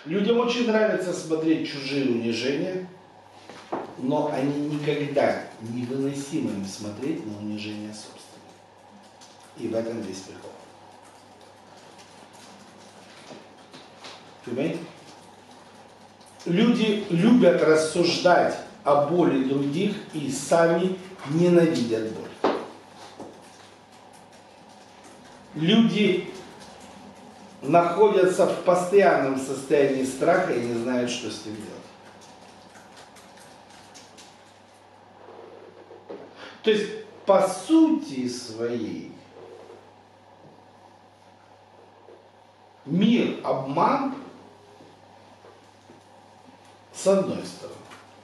Людям очень нравится смотреть чужие унижения, но они никогда невыносимо им смотреть на унижение собственное. И в этом весь прикол. Понимаете? Люди любят рассуждать о боли других и сами ненавидят боль. Люди находятся в постоянном состоянии страха и не знают, что с ним делать. То есть, по сути своей, мир обман с одной стороны,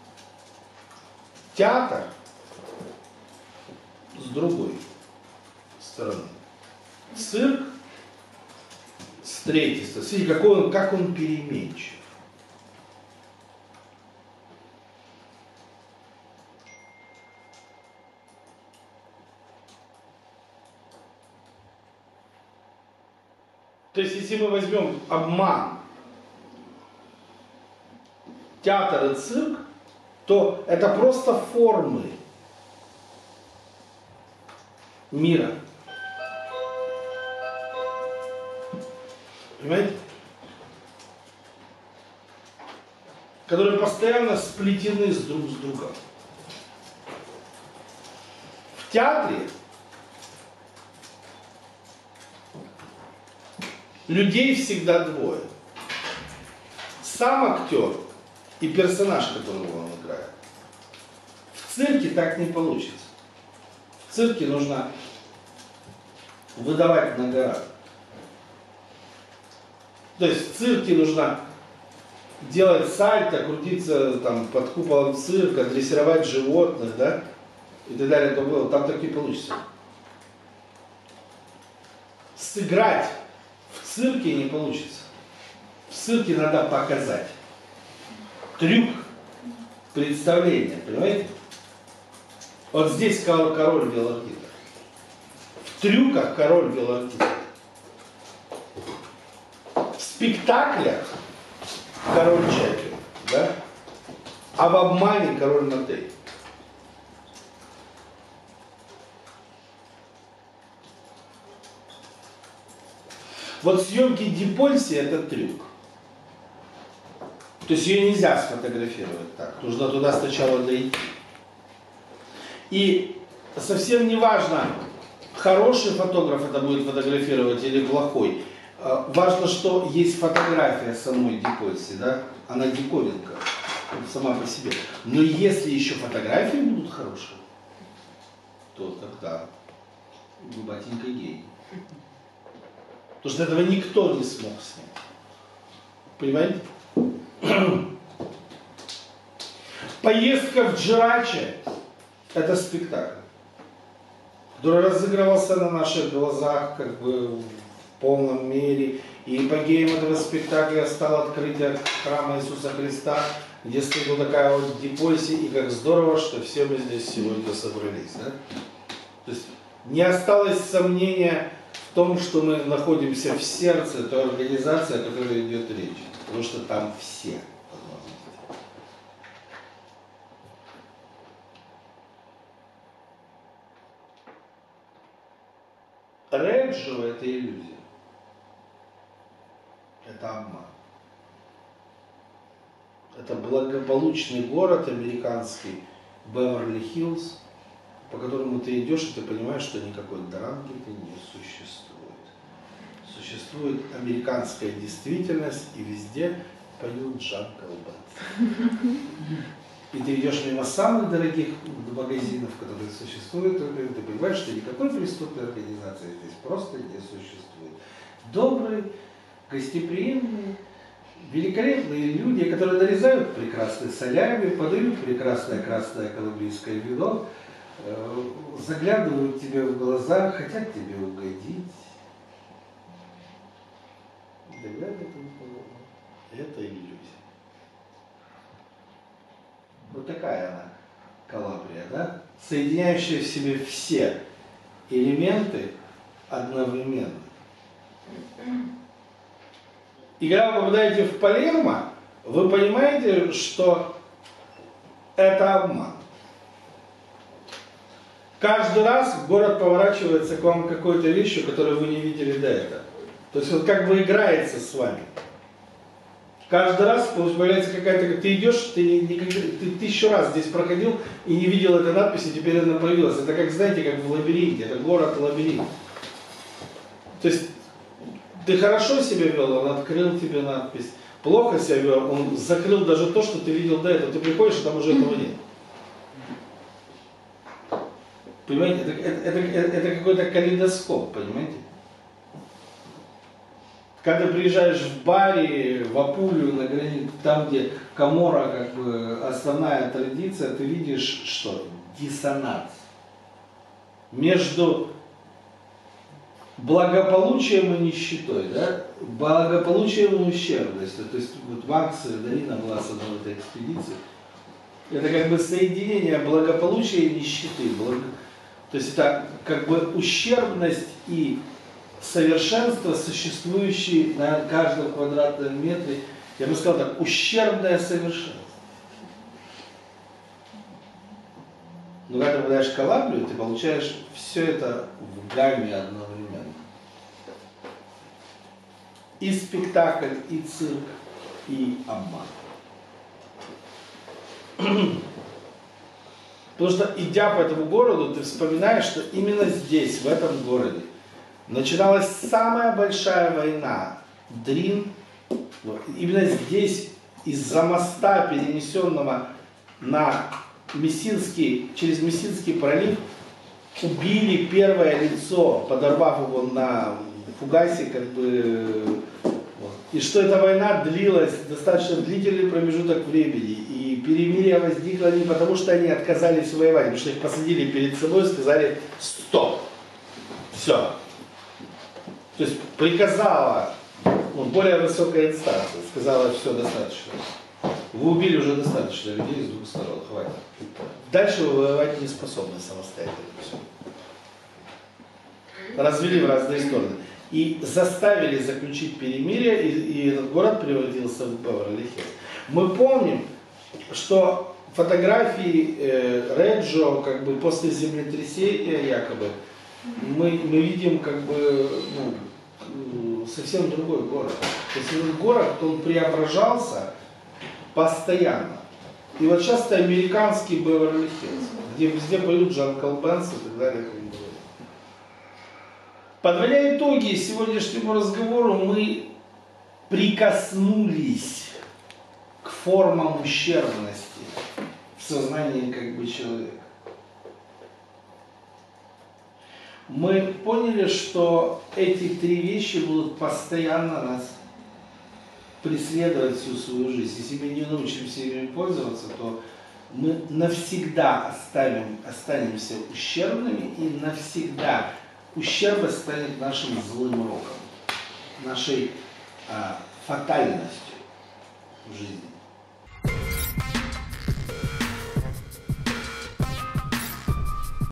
театр с другой стороны, цирк с третьей стороны. Смотрите, как он переменчив. То есть, если мы возьмем обман, театр и цирк, то это просто формы мира. Понимаете? Которые постоянно сплетены друг с другом. В театре людей всегда двое. Сам актер и персонаж, которого он играет. В цирке так не получится. В цирке нужно выдавать на гора. То есть в цирке нужно делать сальто, крутиться там, под куполом цирка, дрессировать животных, да, и так далее, то было. Там так не получится. Сыграть в цирке не получится. В цирке надо показать. Трюк, представление, понимаете? Вот здесь король белых гитар. В трюках король белых гитар. В спектаклях король Чаплин, да? А в обмане король Матей. Вот съемки Дипольси это трюк. То есть ее нельзя сфотографировать так. Нужно туда сначала дойти. И совсем не важно, хороший фотограф это будет фотографировать или плохой. Важно, что есть фотография самой Дипольси, да? Она диковинка сама по себе. Но если еще фотографии будут хорошие, то тогда батенька гений. Потому что этого никто не смог снять. Понимаете? Поездка в Джирачи – это спектакль, который разыгрывался на наших глазах как бы в полном мере. И эпогеем этого спектакля стало открытие храма Иисуса Христа, где стоит вот такая вот Дипольси, и как здорово, что все мы здесь сегодня собрались. Да? То есть не осталось сомнения в том, что мы находимся в сердце той организации, о которой идет речь. Потому что там все возможности. Реджио – это иллюзия. Это обман. Это благополучный город американский, Беверли-Хиллз, по которому ты идешь, и ты понимаешь, что никакой Дарангеты не существует. Существует американская действительность, и везде поют Джангл Бэнд. И ты идешь мимо самых дорогих магазинов, которые существуют, и ты понимаешь, что никакой преступной организации здесь просто не существует. Добрые, гостеприимные, великолепные люди, которые нарезают прекрасные солями, подают прекрасное красное колумбийское вино, заглядывают тебе в глаза, хотят тебе угодить. Это иллюзия. Вот такая она, Калабрия, да? Соединяющая в себе все элементы одновременно. И когда вы попадаете в Палермо, вы понимаете, что это обман. Каждый раз город поворачивается к вам какой-то вещью, которую вы не видели до этого. То есть он как бы играется с вами. Каждый раз появляется какая-то... Ты идешь, ты 1000 раз здесь проходил и не видел этой надписи, теперь она появилась. Это как, знаете, как в лабиринте. Это город-лабиринт. То есть ты хорошо себя вел, он открыл тебе надпись. Плохо себя вел, он закрыл даже то, что ты видел до этого. Ты приходишь, а там уже этого нет. Понимаете, это какой-то калейдоскоп, понимаете? Когда приезжаешь в Бари, в Апулию, на границе, там, где Каморра, как бы основная традиция, ты видишь, что диссонанс между благополучием и нищетой, да? Благополучием и ущербностью. То есть вот Макс Дарина была с одной этой экспедиции. Это как бы соединение благополучия и нищеты. То есть это как бы ущербность и совершенство, существующее на каждом квадратном метре, я бы сказал так, ущербное совершенство. Но когда ты попадаешь в Калабрию, ты получаешь все это в гамме одновременно. И спектакль, и цирк, и обман. Потому что, идя по этому городу, ты вспоминаешь, что именно здесь, в этом городе, начиналась самая большая война. Дрин. Именно здесь, из-за моста, перенесенного на через Мессинский пролив, убили первое лицо, подорвав его на фугасе, как бы. И что эта война длилась достаточно длительный промежуток времени. И перемирие возникло не потому, что они отказались воевать, потому что их посадили перед собой и сказали: стоп. Все. То есть приказала, более высокая инстанция, сказала: все, достаточно. Вы убили уже достаточно людей с двух сторон, хватит. Дальше вы воевать не способны самостоятельно. Все. Развели в разные стороны. И заставили заключить перемирие, и этот город превратился в Беверли-Хиллз. Мы помним, что фотографии Реджо, как бы после землетрясения якобы, мы видим как бы совсем другой город. То есть этот город, он преображался постоянно. И вот часто американский Беверли-Хиллз, где везде поют Джанкл Бенс и так далее. Подводя итоги сегодняшнему разговору, мы прикоснулись к формам ущербности в сознании как бы человека. Мы поняли, что эти три вещи будут постоянно нас преследовать всю свою жизнь. Если мы не научимся ими пользоваться, то мы навсегда останемся ущербными, и навсегда ущербность станет нашим злым роком, нашей фатальностью в жизни.